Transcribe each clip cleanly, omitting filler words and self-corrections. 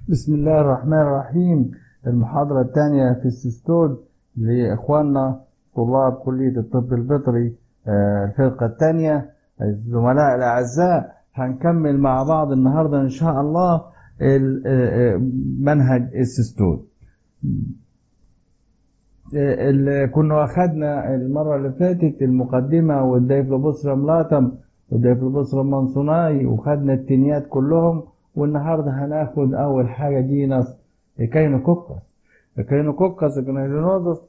بسم الله الرحمن الرحيم. المحاضرة الثانية في السيستول لإخواننا طلاب كلية الطب البيطري، الفرقة الثانية، الزملاء الأعزاء. هنكمل مع بعض النهاردة إن شاء الله منهج السيستول اللي كنا أخذنا المرة اللي فاتت المقدمة والدايفلوبوسترام لاتم والدايفلوبوسترام مانسوناي، وخدنا التنيات كلهم. والنهارده هناخد اول حاجه جينس كاينوكوكس. الكاينوكوكس جرانيولوزس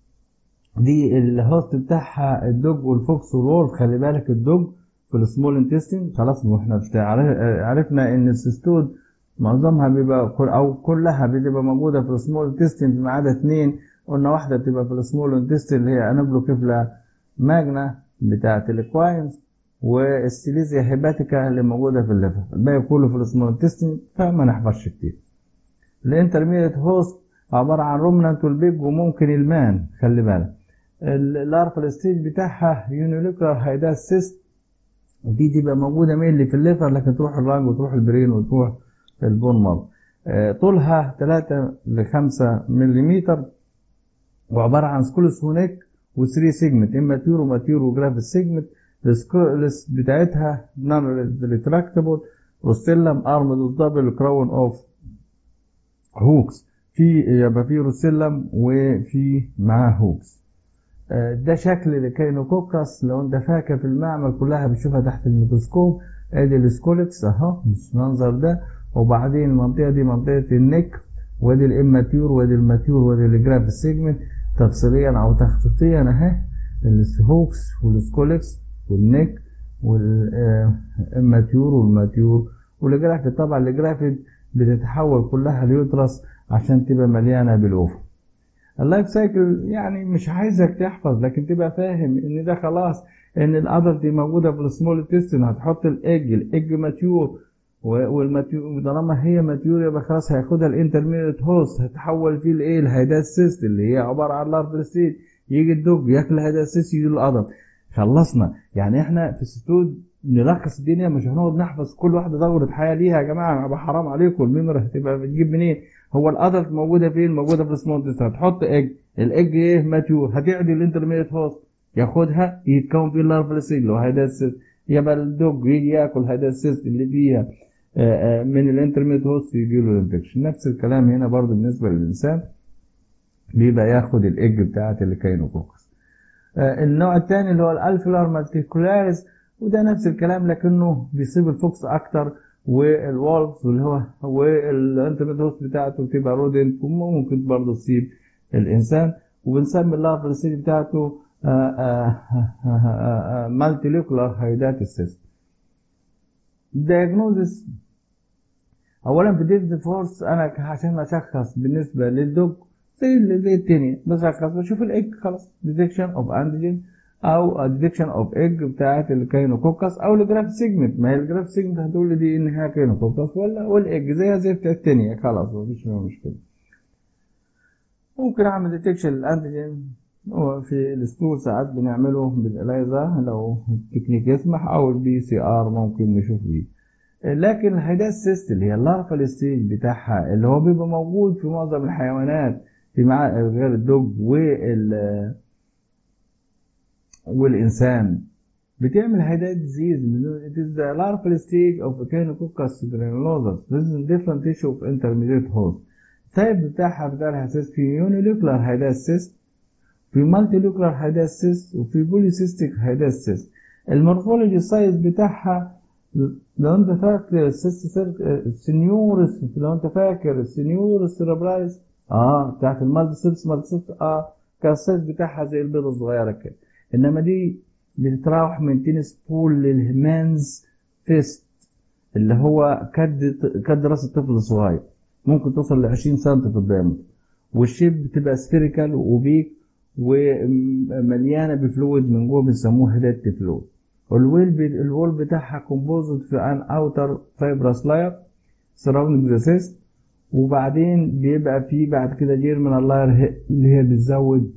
دي الهوست بتاعها الدوج والفوكس والولف. خلي بالك الدوج في السمول انتستين. خلاص احنا عرفنا ان السيستود معظمها بيبقى او كلها بتبقى موجوده في السمول انتستين ما عدا اثنين. قلنا واحده بتبقى في السمول انتستين اللي هي انابلوكيفلا ماجنا بتاعه الاكواينز، والسيليزيا هيباتيكا اللي موجوده في الليفر. الباقي كله في السمول انتستين فما نحفظش كتير. الانترميديت هوست عباره عن رومنانت والبيج وممكن المان. خلي بالك الارفل ستيج بتاعها يونيلوكلر هايداس سيست، ودي تبقى موجوده مينلي في الليفر، لكن تروح الرانج وتروح البرين وتروح البون مارو. طولها 3 ل 5 ملم، وعباره عن سكولس هونيك و3 سيجمنت، اماتيور وماتيور وجراف سيجمنت. السكولس بتاعتها نون ريتراكتبل، روسيلم ارمد دبل كراون اوف هوكس. يبقى في روسيلم وفي معاه هوكس. ده شكل الكاينوكوكس. لو انت فاكر في المعمل كلها بتشوفها تحت الميكروسكوب. ادي السكولكس اهو بالمنظر ده، وبعدين المنطقه دي منطقه النك، وادي الاماتيور وادي الماتيور وادي الجراف سيجمنت. تفصيليا او تخطيطيا اهي الهوكس والسكولكس والنك والماتيور والماتيور والجرافيد. طبعا الجرافيد بتتحول كلها ليوترس عشان تبقى مليانه بالاوفر. اللايف سايكل يعني مش عايزك تحفظ، لكن تبقى فاهم ان ده خلاص ان الادلت دي موجوده في السمول انتستين. هتحط الايج ماتيور، والماتيور طالما هي ماتيور يبقى خلاص هياخدها الانترميديت هوست، هتحول فيه الايه الهيداس سيست اللي هي عباره عن لارفل ستيج. يجي الدوج ياكل الهيداس سيست يجي الادلت. خلصنا. يعني احنا في الستود نلخص الدنيا، مش هنقعد نحفظ كل واحده دوره حياه ليها. يا جماعه يبقى حرام عليكم، الميموري هتبقى بتجيب منين؟ هو الادلت موجوده فين؟ موجوده في السمول انتستين. هتحط الايج ايه ماتيور، هتعدي الانترميديت هوست ياخدها يتكون فيه اللارفل ستيج اللي هو هيداس سيست. يبقى الدوج يجي ياكل هيداس سيست اللي فيها من الانترميديت هوست يجي له الانفكشن. نفس الكلام هنا برضو بالنسبه للانسان، بيبقى ياخد الايج بتاعت الكاينوكوكس. النوع الثاني اللي هو الالفيولار مالتيكولاريس، وده نفس الكلام لكنه بيصيب الفوكس اكتر والوالفز اللي هو والانترميديت هوست بتاعته بتبقى رودنت، وممكن برضه تصيب الانسان. وبنسمي اللارفل ستيج بتاعته مالتيليكولار هايداتس سيست. الدياجنوزس اولا في ديفيد فورس، انا عشان اشخص بالنسبه للدوج زي التانية بشخص بشوف الايج خلاص، ديتكشن اوف انتيجين او ديتكشن اوف ايج بتاعت الكاينوكوكس او الجراف سيجمنت. ما هي الجراف سيجمنت هتقول لي دي ان هي كاينوكوكس والايج زيها زي بتاعت التانية، خلاص مفيش فيها مشكله. ممكن اعمل ديتكشن للانتيجين في الستول، ساعات بنعمله بالاليزا لو التكنيك يسمح، او البي سي ار ممكن نشوف بيه. لكن الهيداس سيست اللي هي اللارفال ستيج بتاعها اللي هو بيبقى موجود في معظم الحيوانات في غير الدوج والإنسان، بتعمل هيداس ديزيز. It is the larval stage of Echinococcus granulosus. This is a different tissue of intermediate host. التايب بتاعها بتاع الهيداس في يونيلوكلر هيداس سيست، في مالتيلوكلر هيداس سيست، وفي بوليسيستيك هيداس سيست. المورفولوجي سايز بتاعها لو انت فاكر السنيورس، لو انت فاكر السنيورس سيربرايز بتاعت المالتيسيبس كان السايز بتاعها زي البيضه الصغيره كده. انما دي بتتراوح من تنس بول للهمانز فيست اللي هو كد راس الطفل الصغير، ممكن توصل ل 20 سم في الدايمتر. والشيب بتبقى سفيريكال وبيك ومليانه بفلويد من جوه بنسموه هيدات فلويد. الوول بتاعها كومبوزد في ان اوتر فايبرس لاير سراوندنج ذا سيست، وبعدين بيبقى فيه بعد كده جيرمينال لاير اللي هي بتزود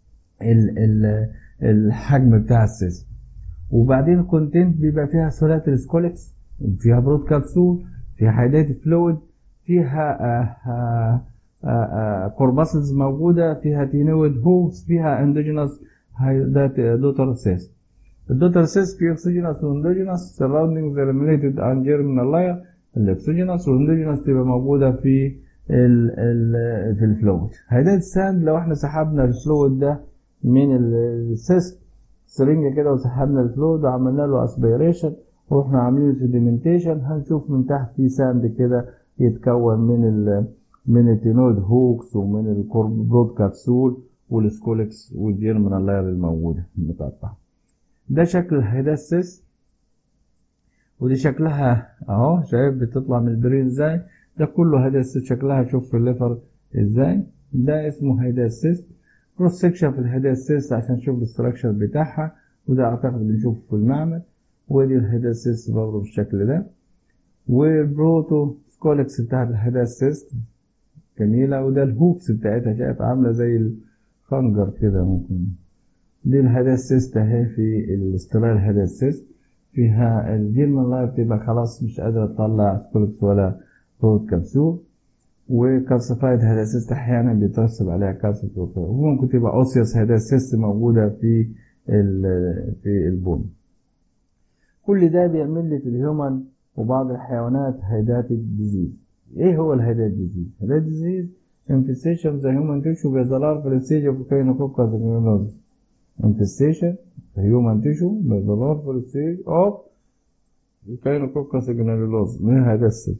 الحجم بتاع السيست. وبعدين الكونتنت بيبقى فيها سولاتر سكولكس، فيها برود كابسول، فيها هيدات فلويد، فيها كورباسلز موجودة، فيها تينويد هوكس، فيها اندوجينوس دوتر سيست. الدوتر سيست فيه اكسوجينوس واندوجينوس سراوندينج ذا لامينيتد اند جيرمينال لاير. الاكسوجينوس والاندوجينوس تبقى موجودة في في الفلويد. هيدا الساند لو احنا سحبنا الفلويد ده من السيست سرنجة كده وسحبنا الفلويد وعملنا له اسبيريشن واحنا عاملين سيديمنتيشن، هنشوف من تحت في ساند كده يتكون من التينويد هوكس ومن البرود كبسول والسكولكس والجيرمينال لاير الموجودة المتقطعة. ده شكل الهيداسيس، ودي شكلها اهو، شايف بتطلع من البرين ازاي. ده كله هيداسيس شكلها، شوف في الليفر ازاي. ده اسمه هيداسيس. كروس سكشن في الهيداسيس عشان نشوف الاستراكشر بتاعها، وده اعتقد بنشوفه في المعمل. ودي الهيداسيس برضه بالشكل ده. والبروتو سكولكس بتاعت الهيداسيس جميلة، وده الهوكس بتاعتها شايف عاملة زي الخنجر كده ممكن. دي الهيداسيس اهي في الاسترال هيداسيس، فيها الجيرمان لاير بتبقى خلاص مش قادرة تطلع سكولكس ولا برود كبسول. وكالسيفايد هيداسيس احيانا بيترسب عليها كالسيفايد، وممكن تبقى اوسيوس هيداسيس موجودة في البون. كل ده بيعمل لي في الهيومن وبعض الحيوانات هيداتد ديزيز. ايه هو الهيدات ديزيز؟ الهيدات ديزيز infestation of the human tissue by the larval stage of Echinococcus granulosum. infestation the human tissue by the larval stage of Echinococcus granulosum. من هيدات.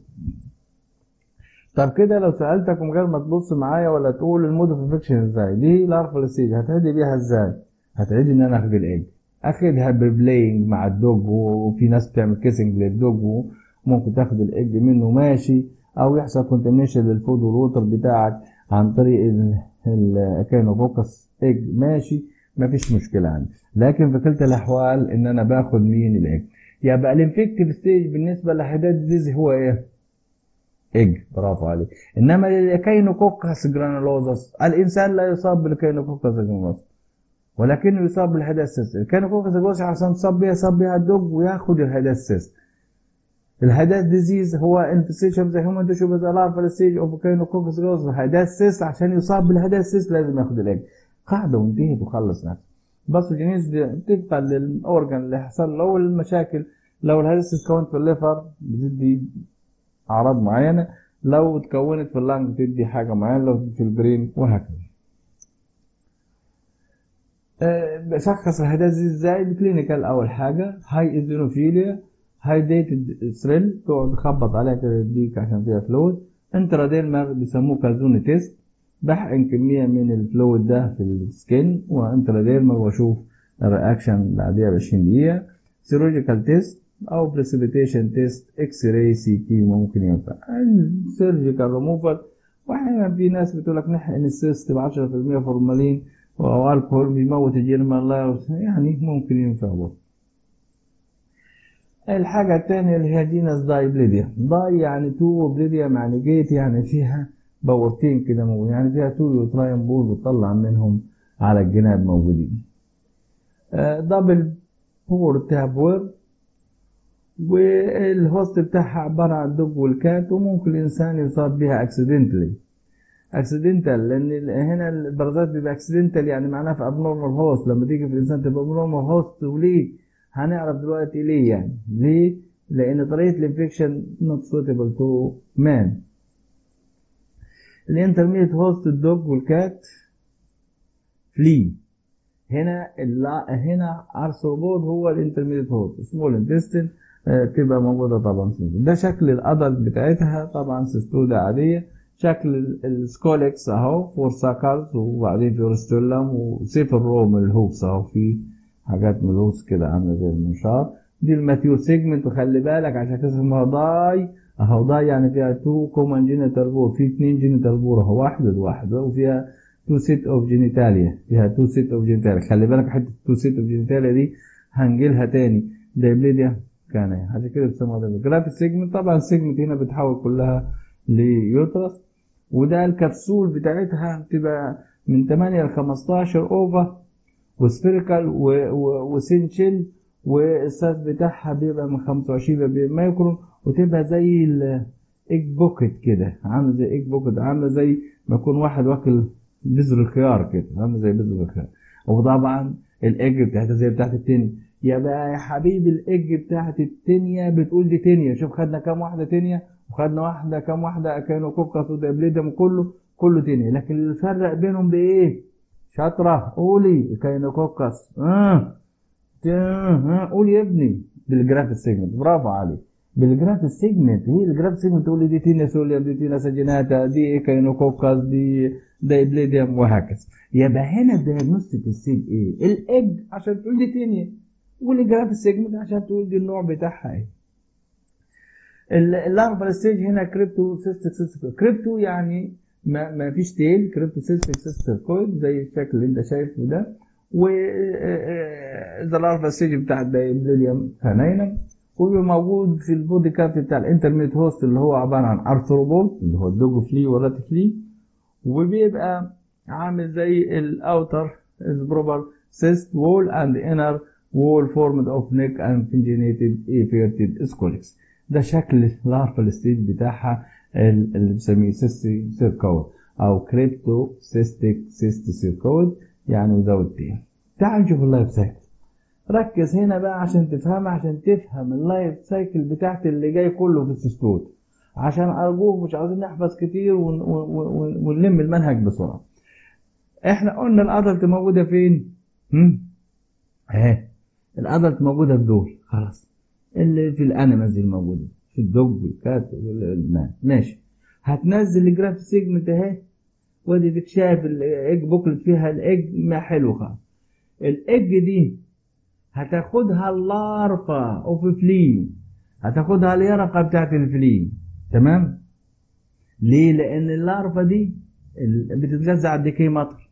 طب كده لو سألتك من غير ما تبص معايا ولا تقول المود اوف انفكشن ازاي، دي لارفال ستيج هتعدي بيها ازاي؟ هتعدي ان انا اخد الايج، اخدها ببلاينج مع الدوج، وفي ناس بتعمل كيسنج للدوج وممكن تاخد الايج منه ماشي، او يحصل كونتامينيشن للفود والووتر بتاعك عن طريق الكاينوكوكس ايج ماشي، مفيش مشكله عندي. لكن في كلتا الاحوال ان انا باخد مين؟ الايج. يبقى الانفكتيف ستيج بالنسبه للهيدات ديزيز هو ايه؟ ايج. برافو عليك. انما الكاينوكوكس جرانولوزس الانسان لا يصاب بالكاينوكوكس جرانولوزس ولكنه يصاب بالهيداسيس. الكاينوكوكس جرانولوزس عشان تصاب بيها الدوج وياخد الهيداسيس. الهيدات ديزيز هو انفستيشن اوف ذا هيومن تيشو باي ذا لارفال ستيج اوف كاينوكوكس جرانولوزس. الهيداسيس عشان يصاب بالهيداسيس لازم ياخد الايج. قاعده وانتهت وخلص نفسه. باثوجينيز طبقا للاورجن اللي حصل له المشاكل. لو الهيداسيس كونت في الليفر بتدي اعراض معينه، لو اتكونت في اللنج بتدي حاجه معينه، لو في البرين وهكذا. بشخص الهيدات دي ازاي؟ بكلينيكال. اول حاجه هاي ايزينوفيليا، هاي ديتد ثريل، تقعد تخبط عليها كده تديك عشان فيها فلويد. انتراديرمال بيسموه كازوني تيست، بحقن كميه من الفلويد ده في السكين وانتراديرمال واشوف الرياكشن بعديها ب 20 دقيقه. سيرولوجيكال تيست او بريسيبيتيشن تيست، اكس راي سي تي ممكن ينفع. السيرجيكال ريموفال، واحيانا في ناس بتقول لك نحقن السيست ب 10% فورمالين او الكحول بيموت الجيرمان لاير، يعني ممكن ينفع برضه. الحاجة الثانية اللي هي جينس دايبليديا. داي يعني تو، وبليديا يعني جيت، يعني فيها بورتين كده موجودين، يعني فيها تو يوتراين بول بتطلع منهم على الجناب موجودين. دبل بور تابور، والهوست بتاعها عبارة عن الدوج والكات، وممكن الإنسان يصاب بها اكسيدنتالي. اكسيدنتال لأن هنا البرازات بيبقى اكسيدنتال، يعني معناها في ابنورمال هوست. لما تيجي في الإنسان تبقى ابنورمال هوست. وليه؟ هنعرف دلوقتي ليه. يعني ليه؟ لأن طريقة الانفكشن not suitable to man. الانترميديت هوست الدوج والكات فلي. هنا ارثروبود هو الانترميديت هوست. سمول انتستين تبقى موجودة طبعا. ده شكل الأدلت بتاعتها طبعا سيستودا عادية. شكل السكولكس اهو، فور ساكرز، وبعدين في اورستولم وسيف الروم الهوكس اهو، في حاجات من الهوكس كده عامله زي المنشار. دي الماتيور سيجمنت، وخلي بالك عشان كده اسمها داي اهو. داي يعني فيها تو كومن جينيتال بور، في 2 جينيتال بور اهو، واحده وفيها تو سيت اوف جينيتاليا، فيها تو سيت اوف جينيتاليا. خلي بالك حته تو سيت اوف جينيتاليا دي هنجيلها تاني. دايبليديا كان عشان كده بيسموها دايبليديا. جراف سيجمنت، طبعا السيجمنت هنا بتحول كلها ليوترس. وده الكبسول بتاعتها بتبقى من 8 ل 15 اوفا وسفيريكال وسينشل، والسايز بتاعها بيبقى من 25 ل 40 مايكرون، وتبقى زي ايج بوكيت كده، عامله زي ايج بوكيت، عامله زي ما يكون واحد واكل بذر الخيار كده، عامله زي بذر الخيار. وطبعا الايج بتاعتها زي بتاعت التانية. يا حبيبي الايج بتاعت التانية بتقول دي تانية. شوف خدنا كام واحده تانية، وخدنا واحده كام واحده كانوا كوكس ودبليدم، كله تانية. لكن اللي الفرق بينهم بايه؟ شاطره قولي. كاينوكوكس قول يا ابني. بالجراف سيجمنت، برافو عليك. بالجراف سيجمنت، هي الجراف سيجمنت تقول لي دي تينا سوليوم، دي تينا ساجيناتا، دي كاينوكوكس، دي دايبليديوم، وهكذا. يبقى هنا الدياجنوستيك ستيج ايه؟ الايج عشان تقول دي تينيا، والجراف سيجمنت عشان تقول دي النوع بتاعها ايه. اللارفال ستيج هنا كريبتو سيستيك سيستيك. كريبتو يعني ما فيش تيل، كريبتو سيستيك سيستيكويد زي الشكل اللي انت شايفه ده. و ذا لارفال ستيج بتاع الدايبليديوم كانينم، وبيبقى موجود في البودي كافيتي بتاع الانترميت هوست اللي هو عباره عن ارثروبود اللي هو الدوجو فلي والرات فلي، وبيبقى عامل زي الاوتر بروبر سيست وول اند انر وول فورمد اوف نيك اند فينجينيتد ايفيرتد سكوليكس. ده شكل الارفال ستيج بتاعها اللي بنسميه سيستي سيركويد او كريبتو سيستيك سيستي سيركويد، يعني وزود تين. تعال نشوف اللايف سايكل. ركز هنا بقى عشان تفهمها، عشان تفهم اللايف سايكل بتاعت اللي جاي كله في السيستوت، عشان ارجوك مش عاوزين نحفظ كتير ونلم المنهج بسرعه. احنا قلنا الادلت موجوده فين؟ اهي الادلت موجوده في دول خلاص، اللي في الانيمالز الموجوده في الدوج والكات والمان. ماشي، هتنزل الجراف سيجمنت اهي، ودي تكشاف الايج بوكلت فيها الايج، ما حلو خالص. الايج دي هتاخدها اللارفا اوف فلي، هتاخدها اليرقه بتاعت الفلي. تمام؟ ليه؟ لان اللارفا دي بتتغذى على الديكي مطر،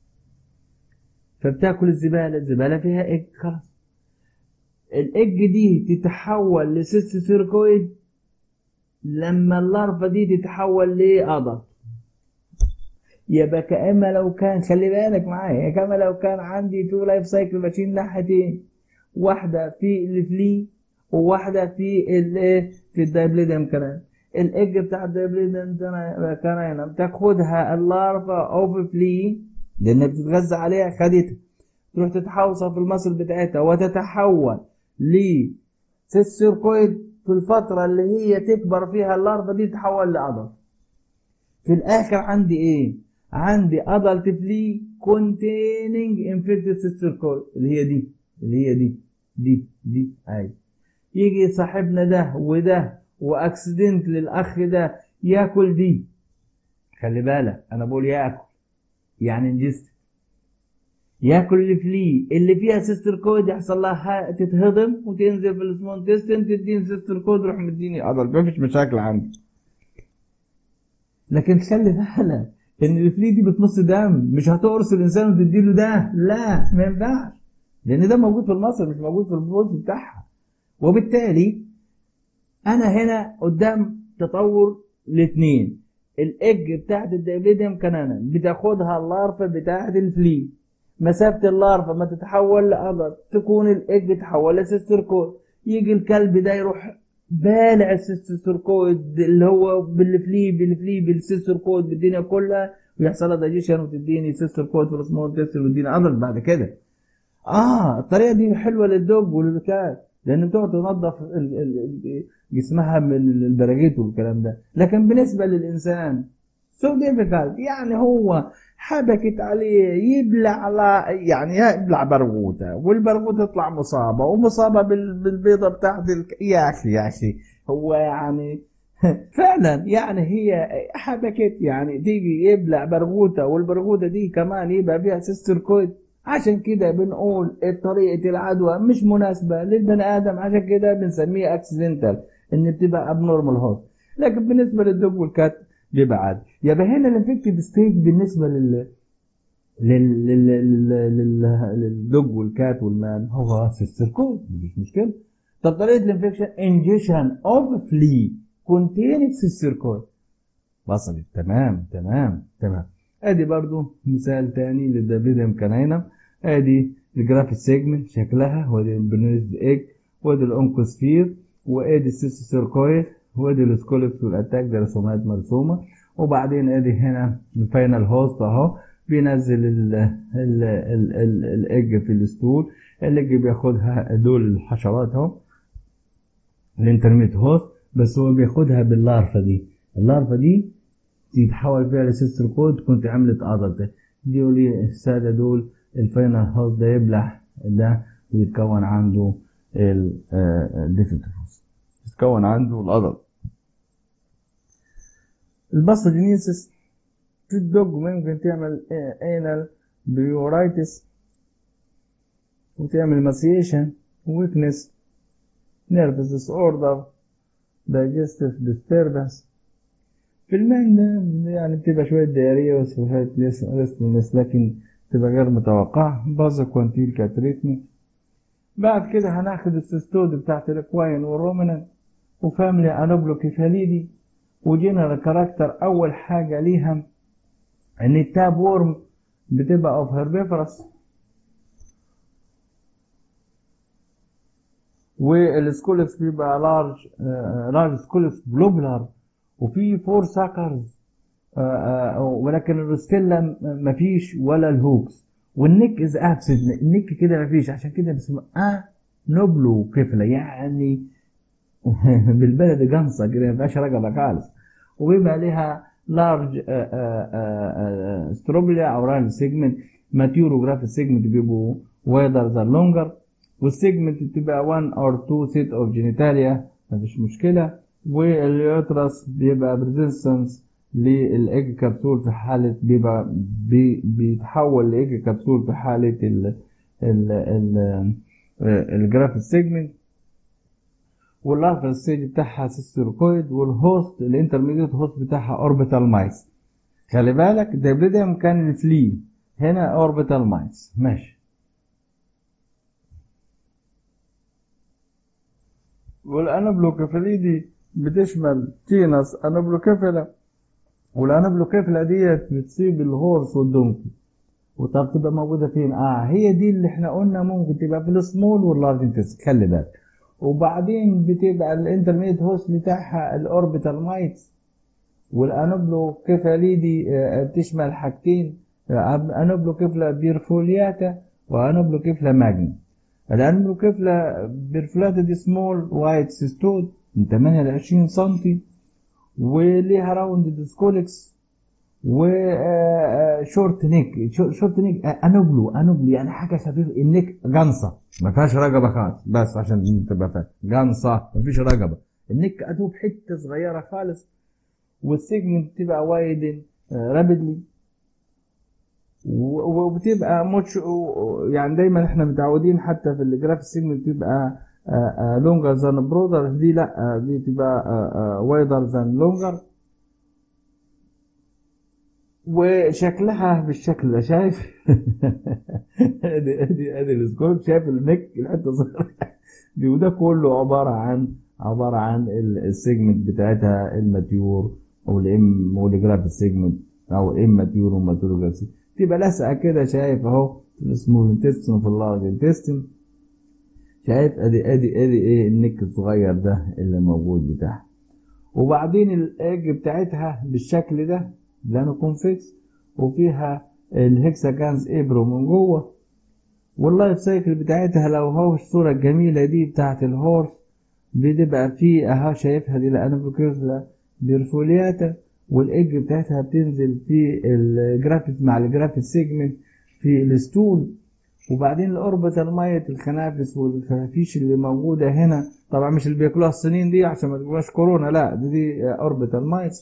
فبتاكل الزباله، الزباله فيها ايج. خلاص، الايج دي تتحول لسيست سيركويد لما اللارفا دي تتحول لأضل. يبقى كأما لو كان، خلي بالك معايا، كما لو كان عندي تو لايف سايكل ماشيين ناحيتين، واحده في الفلي وواحده في الدايبليدم كمان. الايج بتاع الدايبليدم كمان تاخدها اللارفا اوف فلي لانها بتتغذى عليها، خدتها تروح تتحوصل في المصل بتاعتها وتتحول لسيركويد في الفتره اللي هي تكبر فيها اللارفا دي تتحول لأضل. في الاخر عندي ايه؟ عندي adult flea containing infected cysticercoid اللي هي دي، اللي هي دي اهي. يجي صاحبنا ده وده واكسيدنت للاخ ده ياكل دي. خلي بالك انا بقول ياكل يعني انجست، ياكل الفلي اللي فيها سيستركويد، يحصل لها تتهضم وتنزل في السمول انتستين، تديني سيستركويد روح مديني adult، مفيش مشاكل عندي. لكن خلي بالك ان الفلي دي بتمص دم، مش هتقرص الانسان وتديله ده، لا ما ينفعش، لان ده موجود في المصل مش موجود في البوز بتاعها. وبالتالي انا هنا قدام تطور الاثنين. الايج بتاعت الدايبليديوم كانانا بتاخدها اللارفا بتاعت الفلي، مسافه اللارفا ما تتحول لأضل تكون الايج تحول لسيستركويد، يجي الكلب ده يروح بالع السيستركويد اللي هو بالفلي بالسيستركويد بالدنيا كلها، ويحصل لها دايجيشن وتديني سيستركويد في السمول تيستر وتديني أضل بعد كده. الطريقه دي حلوه للدوج وللكات، لان بتقعد تنظف جسمها من البراغيث والكلام ده. لكن بالنسبه للانسان سو ديفيكالت، يعني هو حبكت عليه يبلع يعني يبلع برغوثه، والبرغوثه تطلع مصابه ومصابه بالبيضه بتاعت يا اخي هو يعني فعلا يعني هي حبكت، يعني تيجي يبلع برغوثه والبرغوثه دي كمان يبقى فيها سيستركويد. عشان كده بنقول طريقة العدوى مش مناسبة للبني آدم، عشان كده بنسميه اكسيدنتال، ان بتبقى ابنورمال هوست. لكن بالنسبة للدوج والكات بيبقى عادي. يبقى هنا الانفكتيف ستيج بالنسبة للدوج والكات والمان هو سيستركويد، مفيش مشكلة. طب طريقة الانفكشن انجيشن اوف فلي كونتيننج سيستركويد. وصلت؟ تمام. ادي برضو مثال تاني للدايبليديوم كانينم. ادي الجراف سيجمنت شكلها، وادي البرنيز ايج، وادي الانكوسفير، وادي السيستوسيركويد، وادي السكولبس والاتاك ده رسومات مرسومه. وبعدين ادي هنا الفاينل هوست اهو، بينزل الايج في الستول. الايج بياخدها دول الحشرات اهو، الانترميت هوست، بس هو بياخدها باللارفا دي. اللارفا دي تتحول فيها لسيستر كود، كنت عملت ادلت دي الساده دول. الفاينل هوست ده يبلع ده ويتكون عنده الديفيتروس، يتكون عنده الادلت. الباثوجينيسيس في الدوج ممكن تعمل انال بيورايتس، وتعمل ماسيشن، ويكنس، نيرفس ديس اوردر، digestive disturbance. في المان ده يعني بتبقى شوية ديارية وشوية ريستلنس، لكن تبقى غير متوقعة. بازا كوانتيل كاتريتمي. بعد كده هناخد السيستود بتاعت الاكواين والرومنان وفاميلي انوبلوكيفاليدي وجنرال كاركتر. اول حاجة ليها ان التاب وورم بتبقى اوف هربيفرس، والسكولكس بيبقى لارج سكولكس جلوبولار، وفي 4 ساكرز، ولكن الروستيلا مفيش ولا الهوكس، والنك از ابسنت. النك كده مفيش، عشان كده بيسموها نوبلو كفله، يعني بالبلد جنصه كده مفيهاش رقبه خالص. وبيبقى ليها لارج ستروبليا او رال سيجمنت. ماتيوروجراف السيجمنت بيبقوا وايدر ذان لونجر، والسيجمنت بتبقى 1 or 2 set of genitalia، مفيش مشكله. واليوترس بيبقى بريزيستنس للايج كبسول في حاله بيتحول لايج كبسول في حاله الجراف سيجمنت. واللارفال ستيج بتاعها سيستركويد، والهوست الانترميديت هوست بتاعها اوربيتال مايس. خلي بالك ده بدأ مكان الفلي، هنا اوربيتال مايس. ماشي. والانابلوكيفاليدي بتشمل تينس انابلوكيفالا، والانابلوكيفالا ديت بتصيب الهورس والدونكي. وطب تبقى موجوده فين؟ هي دي اللي احنا قلنا ممكن تبقى في السمول واللارج انتست، خلي بالك. وبعدين بتبقى الانترميديت هوست بتاعها الاوربيتال مايتس. والانابلوكيفاليدي بتشمل حاجتين، انابلوكيفلا بيرفولياتا وانابلوكيفلا ماجنا. الانابلوكيفلا بيرفولياتا دي سمول وايت سيستود من 8 ل 20 سم، وليها راوند ديسكولكس وشورت نيك. شورت نيك انوبلو يعني حاجه خفيفه. النيك جنصه ما فيهاش رقبه خالص، بس عشان تبقى فاهم، جنصه ما فيش رقبه. النيك ادوب حته صغيره خالص، والسيجمنت تبقى وايدن رابيدلي، وبتبقى موتش. يعني دايما احنا متعودين حتى في الجراف السيجمنت تبقى لونجر ذان برودر، دي لا، دي تبقى وايدر ذان لونجر. وشكلها بالشكل ده، شايف؟ ادي السكوب، شايف النك الحته صغيره دي، وده كله عباره عن السيجمنت بتاعتها الماتيور او الام والجراف السيجمنت، او ام ماتيور وماتيور جراف. تبقى لاسقه كده، شايف اهو في السمول انتستين وفي اللارج انتستين. شايف ادي ايه النك الصغير ده اللي موجود بتاعها. وبعدين الايج بتاعتها بالشكل ده لانه كونفكس، وفيها الهكساجانز ابرو من جوه. واللايف سايكل بتاعتها لو هو الصوره الجميله دي بتاعت الهورس، بتبقى فيه اهو، شايفها دي الانابلوكيفلا بيرفولياتا، والايج بتاعتها بتنزل في الجرافيت مع الجرافيت سيجمنت في الستول. وبعدين الاوربيتال مايت، الخنافس والخفافيش اللي موجوده هنا، طبعا مش اللي بياكلوها الصينيين دي عشان ما تبقاش كورونا، لا دي اوربيتال مايت.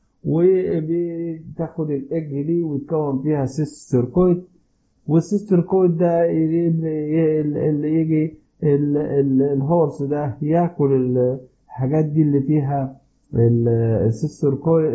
وبتاخد الايج دي ويتكون فيها سيستركويد، والسيستركويد ده اللي يجي الهورس ده ياكل الحاجات دي اللي فيها السيستركويد،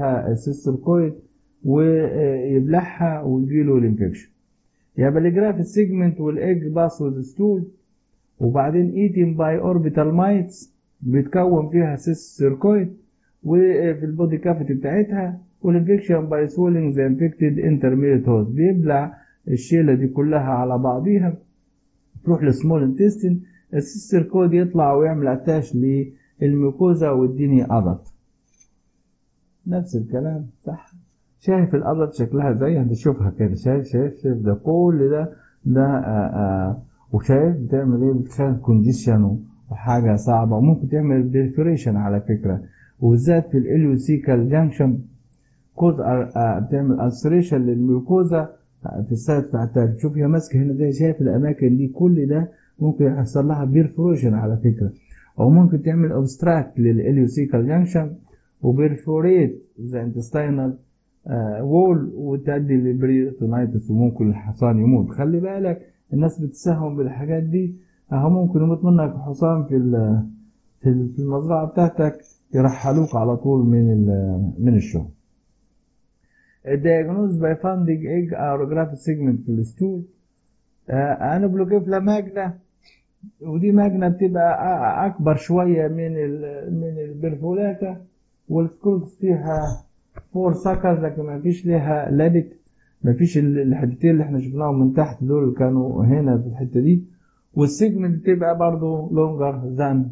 ويبلعها ويجيله الانفكشن. يبقى الجراف السيجمنت والايج باس والستول، وبعدين ايتين باي اوربيتال مايتس بيتكون فيها سيركويد وفي البودي كافيتي بتاعتها، والانفكشن باي سويلنج ذا انفكتد انترميديت هوست بيبلع الشيله دي كلها على بعضيها، تروح للسمول انتستين. السيركويد يطلع ويعمل اتاش الميكوزا واديني أدلت. نفس الكلام صح. شايف الأدلت شكلها ازاي؟ هتشوفها كده، شايف ده كل ده وشايف بتعمل ايه؟ بتخلي كونديشن وحاجة صعبة، وممكن تعمل بيرفوريشن على فكرة، وبالذات في الإليوسيكال جانكشن كوز بتعمل ألسريشن للميوكوزا في السايد بتاعتها. شوف هي ماسكة هنا زي، شايف الأماكن دي كل ده ممكن يحصل لها بيرفوريشن على فكرة، أو ممكن تعمل أوبستراكت للإليوسيكال جانكشن وبيرفوريت ذا انتستينال وول وتؤدي لبريتونايتس، وممكن الحصان يموت. خلي بالك الناس بتساهم بالحاجات دي، اهو ممكن يموت منك حصان في المزرعة بتاعتك، يرحلوك على طول من الشغل. الدياجنوز باي فاندنج ايج اورجرافيك سيجمنت في الستول. انوبلوكيفلا ماجنا، ودي ماجنا بتبقى اكبر شوية من البرفولاتا، والسكولز فيها 4 سكر، لكن ما فيش ليها لابت، ما فيش الحتتين اللي احنا شفناهم من تحت دول كانوا هنا في الحتة دي. والسيجمنت بتبقى برضو لونجر ذان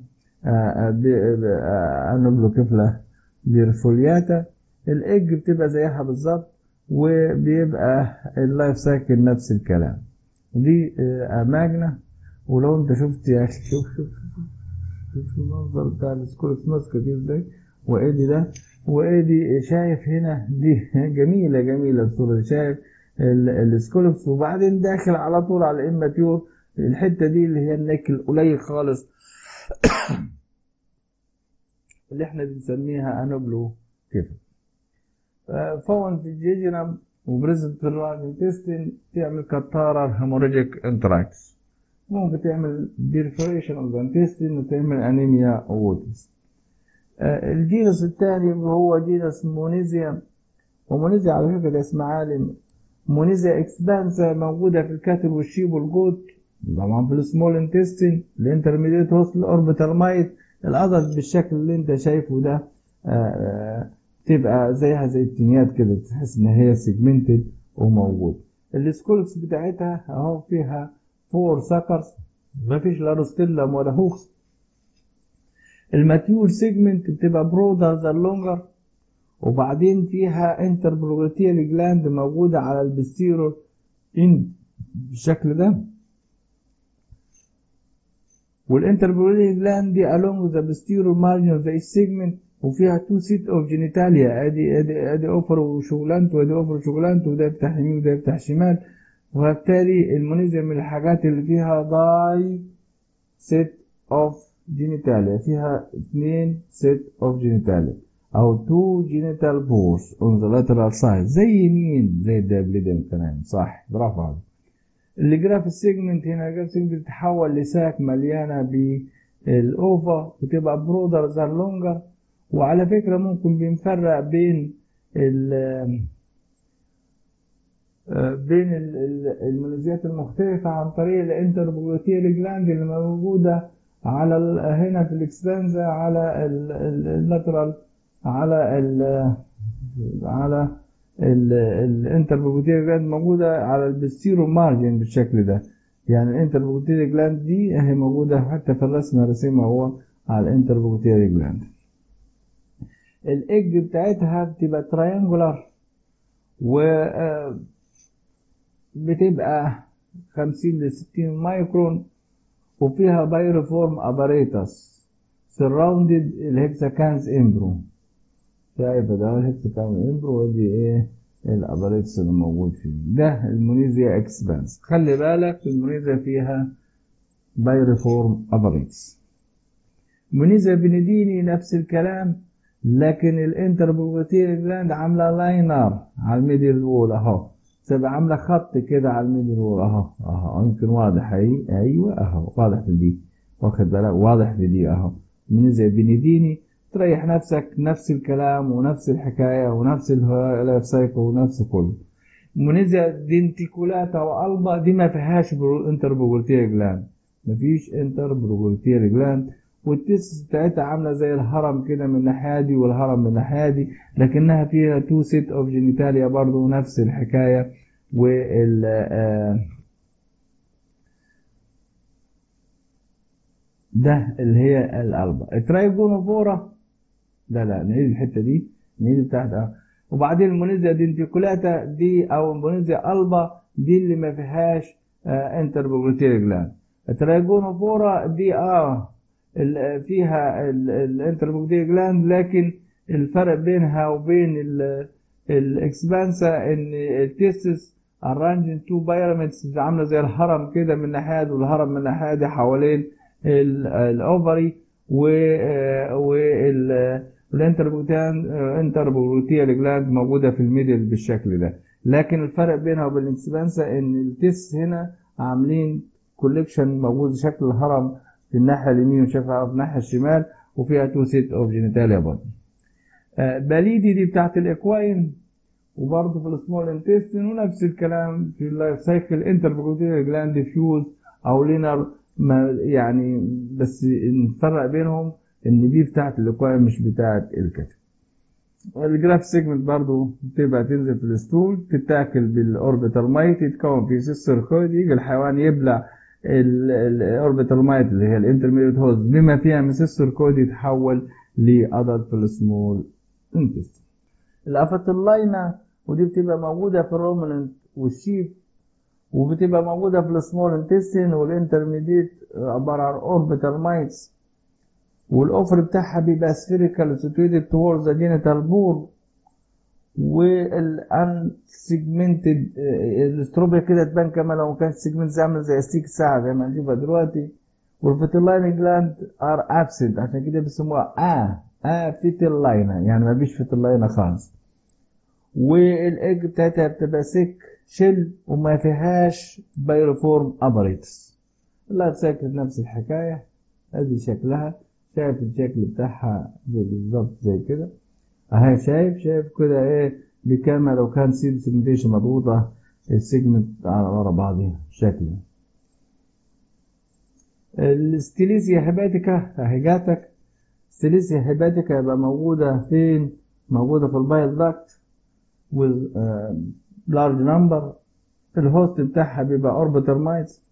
انوبلوكيفلا بيرفولياتا. الايج بتبقى زيها بالظبط، وبيبقى اللايف سايكل نفس الكلام. دي ماجنا. ولو انت شفت يا اخي، شوف المنظر بتاع السكولكس ماسكه دي ازاي، وايدي ده وايدي، شايف هنا دي جميله الصوره دي، شايف السكولكس، وبعدين داخل على طول على الاماتيور، الحته دي اللي هي النك القليل خالص اللي احنا بنسميها انوبلو كده. فون في الجيجنم وبريزنت في الانتستين، تعمل كاتارال هيموريجيك انتراكس، ممكن تعمل بيرفوريشن اوف ذا انتستين وتعمل انيميا ووتس. الجينس الثاني هو جينس مونيزيا، ومونيزيا على فكره ده اسم عالم. مونيزيا اكسبانسا موجوده في الكاتل والشيب والجوت، طبعا في السمول انتستين، الانترميديت هوست، الاوربيتال مايت. العضل بالشكل اللي انت شايفه ده تبقى زيها زي التنيات كده، تحس ان هي سيجمنتد وموجود. السكولكس بتاعتها اهو فيها 4 سكرز، ما فيش لا روستيلم ولا هوكس. الماتيور سيجمنت بتبقى برودر ذان لونجر، وبعدين فيها انتربروجيتيال جلاند موجودة على البستيرور بالشكل ده، والانتربروجيتيال جلاند دي along the posterior margin of the segment، وفيها 2 set of genitalia، ادي اوفر وشغلانته، وادي اوفر وشغلانته، وده يفتح يمين وده يفتح شمال. وبالتالي المونيزيا من الحاجات اللي فيها داي set of genitalia، فيها 2 set of genitalia او 2 genital pores on the lateral side. زي مين؟ زي الدابليدم كمان، صح، برافو عليك. الجراف السيجمنت هنا، الجراف السيجمنت بتتحول لساك مليانه بالاوفا، وتبقى برودر ذان لونجر. وعلى فكره ممكن بنفرق بين المونيزيات المختلفه عن طريق الانتربروجيتيال جلاند اللي موجوده على هنا في الاكسبانزا، على اللاترال، على الانتربروجيتيال جلاند موجودة على البستيرو مارجن بالشكل ده. يعني الانتربروجيتيال جلاند دي اهي موجودة حتى في الرسمة رسمها هو على الانتربروجيتيال جلاند. الايج بتاعتها بتبقى تراينجولار، و بتبقى 50 ل 60 مايكرون، وفيها بايرفورم اباريتس سراوندد الهكساكانز امبرو. شايفة ده الهكساكانز امبرو، ودي ايه الاباريتس اللي موجود فيه ده. المونيزيا اكسبانس، خلي بالك المونيزيا فيها بايرفورم اباريتس. مونيزيا بنديني نفس الكلام، لكن الانتربروجيتيال جلاند عامله لاينر على الميدل وول اهو، تبقى عامله خط كده على الميدل وول اهو يمكن واضح اهي، ايوه اهو واضح في دي، واخد بالك واضح في دي اهو. مونيزيا بنديني تريح نفسك، نفس الكلام ونفس الحكايه ونفس اللايف سايكل ونفس كله. مونيزيا دينتيكولاتا والبا دي ما فيهاش انتربروجيتيال جلاند، مفيش انتربروجيتيال جلاند، والتيس بتاعتها عامله زي الهرم كده من الناحيه دي والهرم من الناحيه دي، لكنها فيها 2 set of genitalia برضو نفس الحكايه. وال ده اللي هي الألبا. الترايجونوفورا لا نعيد الحتة دي، نعيد بتاعت وبعدين المونيزيا دنتيكولاتا دي أو المونيزيا ألبا دي اللي ما فيهاش انتربوجلوتيال جلاند. الترايجونوفورا دي فيها الانتربوجلوتيال جلاند، لكن الفرق بينها وبين الاكسبانسا ان التيستس arranged two pyramids عامله زي الهرم كده من ناحيه والهرم من ناحيه دي حوالين الاوفري والانتربوجلوتيال جلاند موجوده في الميدل بالشكل ده. لكن الفرق بينها وبين الاكسبانسا ان التيس هنا عاملين كوليكشن موجود شكل الهرم في الناحيه اليمين وشكلها في الناحيه الشمال، وفيها تو سيت اوف جينيتاليا برضه. باليدي دي بتاعت الاكواين، وبرضه في السمول انتستين، ونفس الكلام في اللايف سايكل انتربوجلوتيال جلاند ديفيوز او لينر يعني، بس نفرق بينهم ان دي بتاعت الاكواين مش بتاعت الكتف. الجراف سيجمنت برضه بتبقى تنزل في الستول، تتاكل بالاوربيتال مايت، يتكون في سيستر كود، يجي الحيوان يبلع الاوربيتال مايت اللي هي الانترميديت هوست بما فيها من سيستر كود يتحول لادلت في السمول انتستين. الافاتلاينا ودي بتبقى موجوده في الرومننت والشيب، وبتبقى موجوده في السمول انتستين، والانترميديت عباره عن اوربيتال مايتس، والاوفر بتاعها بيبقى سفيريكال سيتويتد towards the genital bore، والان سيجمنتد الاستروبيا كده تبان كما لو كانت سيجمنت عامله زي ستيك الساعه زي ما هنشوفها دلوقتي. والفيتلاين جلاند ار ابسنت، عشان كده بيسموها فيتلاينا، يعني ما فيش فيتلاينا خالص. والايج بتاعتها بتبقى سيك شيل وما فيهاش بايروفورم ابريتس. اللايف سايكل نفس الحكايه، ادي شكلها، شايف الشكل بتاعها بالظبط زي كده اهي، شايف كده ايه بكامل لو كان سيد سيجمنتيشن مضغوطه السيجمنت على ورا بعضها شكله. الستيليزيا هيباتيكا اهي جاتك. ستيليزيا هيباتيكا يبقى موجوده فين؟ موجوده في البايل داكت with large number. الهوست بتاعها بيبقى اوربيتال مايتس،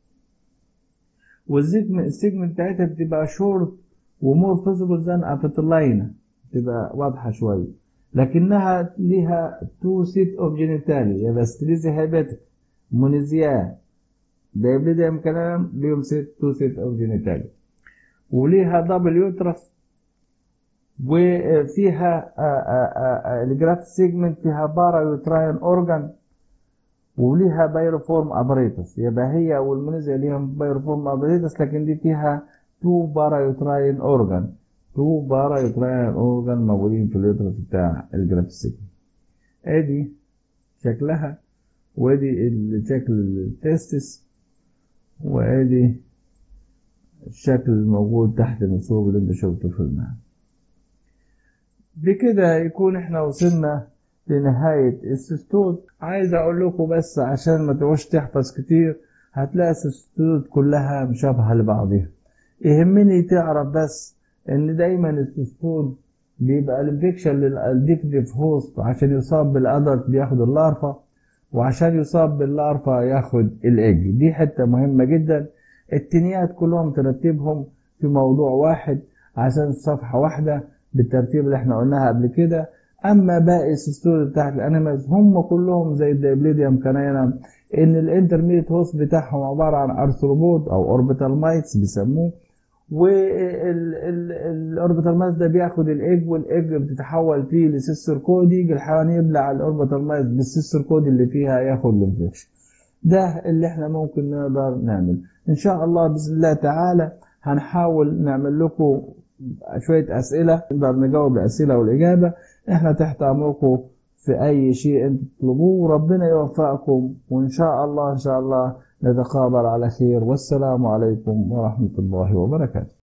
والسيجمنت بتاعتها بتبقى شورت ومور فيزيبل ذان افيتلاينا، بتبقى واضحه شويه، لكنها ليها تو سيت اوف جينيتالي، يبقى ستيليزيا هيباتيك مونيزيا دايبليديم كلام ليهم تو سيت اوف جينيتالي، وليها دبل يوترس، وفيها الجراف سيجمنت فيها بارا يوتراين اورجان، وليها بايروفورم ابريتس. يبقى هي والمونيزيا ليهم بايروفورم ابريتس، لكن دي فيها تو بارا يوتراين اورجان، تو بارا يوتراين اورجان موجودين في اليوترس بتاع الجراف سيجمنت. ادي شكلها، وادي شكل التستس، وادي الشكل الموجود تحت المثوب اللي انت شفته في الماء. بكده يكون احنا وصلنا لنهاية السيستول. عايز اقول لكم بس عشان ما تقعدش تحفظ كتير، هتلاقي السيستول كلها مشابهة لبعضها. يهمني تعرف بس ان دايما السيستول بيبقى الانفكشن للديكتيف هوست، عشان يصاب بالادلت بياخد اللارفا، وعشان يصاب باللارفا ياخد الايج. دي حتة مهمة جدا. التنيات كلهم ترتيبهم في موضوع واحد عشان صفحة واحدة بالترتيب اللي احنا قلناها قبل كده. اما باقي السيستول بتاعت الانيمالز هم كلهم زي الدايبليديوم كانينا، ان الانترميديت هوست بتاعهم عبارة عن ارثروبود او اوربيتال مايتس بيسموه، والاوربيتال مايتس ده بياخد الايج، والايج بتتحول فيه لسيستر كود، يجي الحيوان يبلع الاوربيتال مايتس بالسيستر كود اللي فيها ياخد الانفكشن. ده اللي احنا ممكن نقدر نعمل ان شاء الله باذن الله تعالى. هنحاول نعمل لكم شوية أسئلة نقدر نجاوب الأسئلة والإجابة. إحنا تحت أمركم في أي شيء أنتم تطلبوه، وربنا يوفقكم، وإن شاء الله نتقابل على خير، والسلام عليكم ورحمة الله وبركاته.